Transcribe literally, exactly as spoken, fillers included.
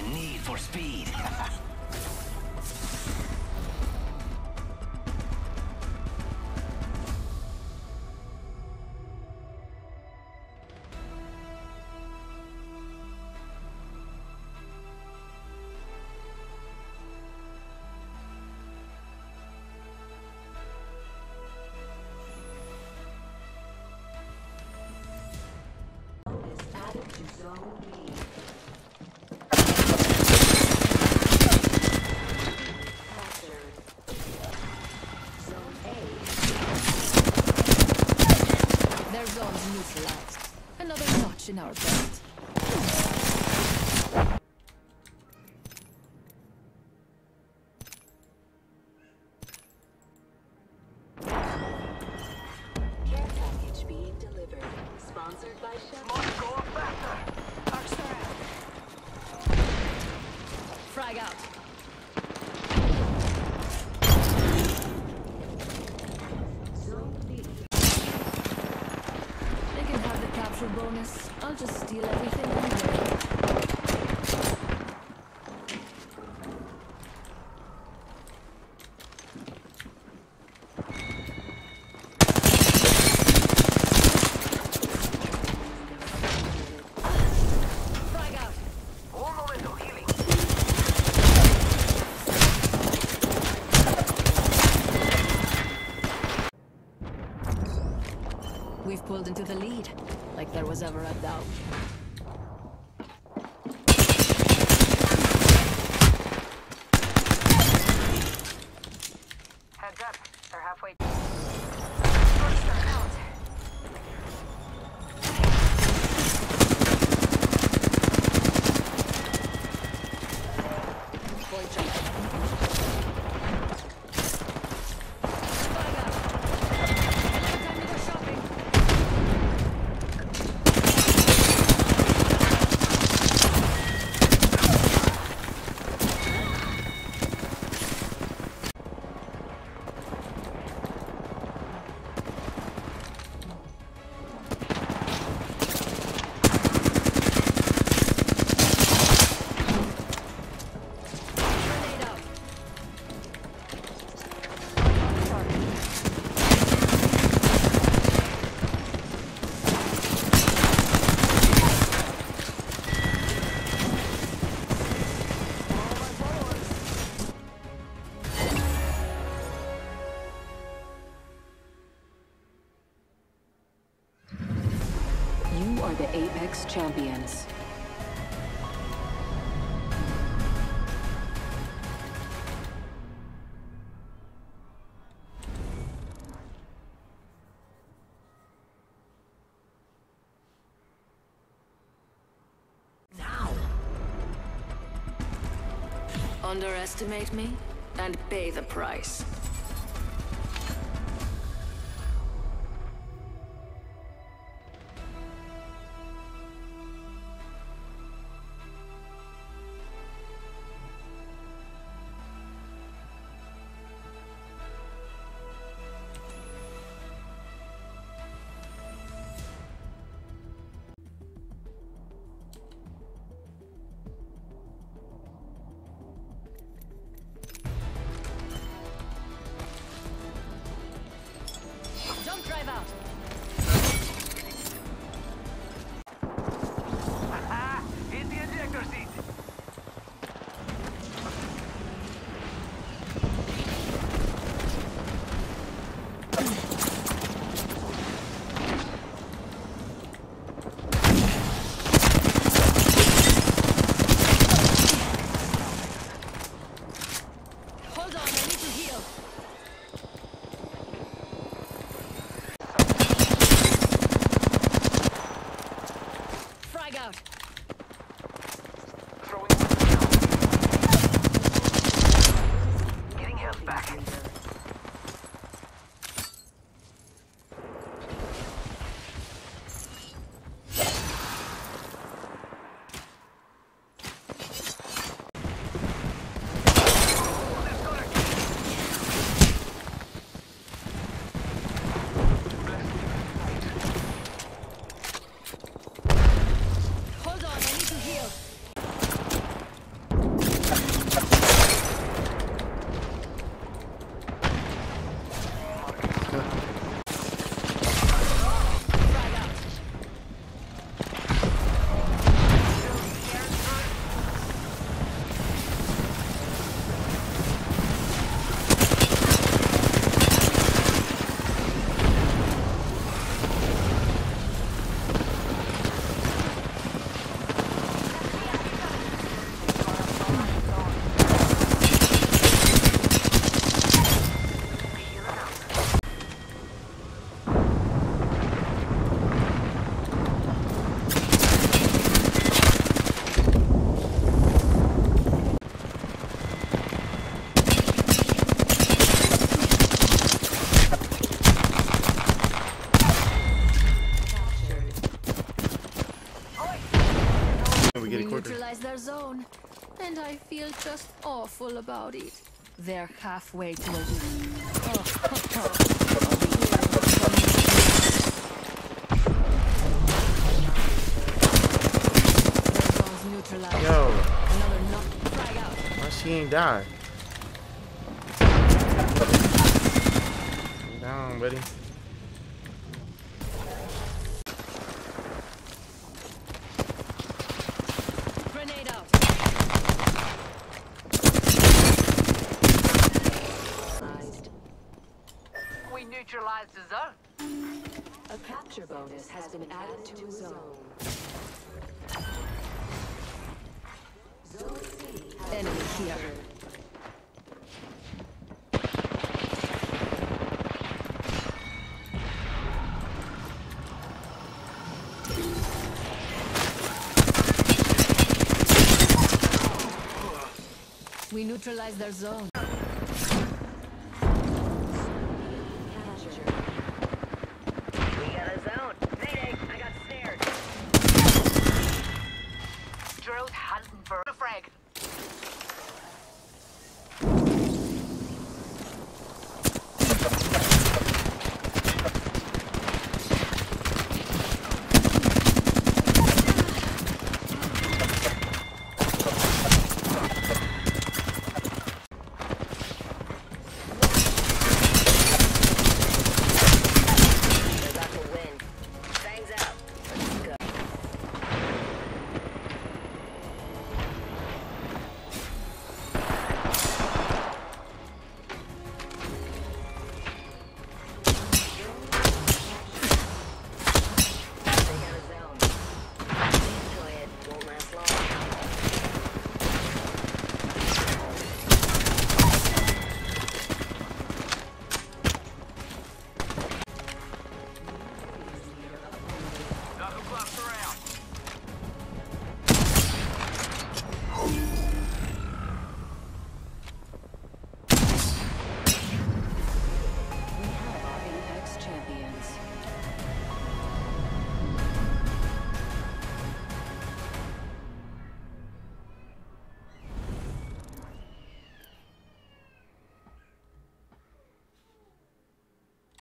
The need for speed. Their zone's neutralized. Another notch in our belt. Care package being delivered. Sponsored by Chef. Must go faster. Touchdown. Frag out. They can have the capture bonus. I'll just steal everything anyway. Frag out. Un momento, healing. We've pulled into the lead, like there was ever a doubt. Heads up, they're halfway. First are out. Boy jump. Time to go shopping. Grenade out. You are the Apex Champions. Now. Underestimate me and pay the price. quicker. neutralized their zone, and I feel just awful about it. They're halfway to a win. Oh, neutralized. Yo, Another knock. Frag out. why she ain't die? Down, buddy. Grenade out. We neutralized the zone. A capture bonus has been added to a zone. Zone C has Enemy been here. captured. We neutralized their zone. Captured. We got a zone. Mayday, I got snared. Drill's hunting for a frag.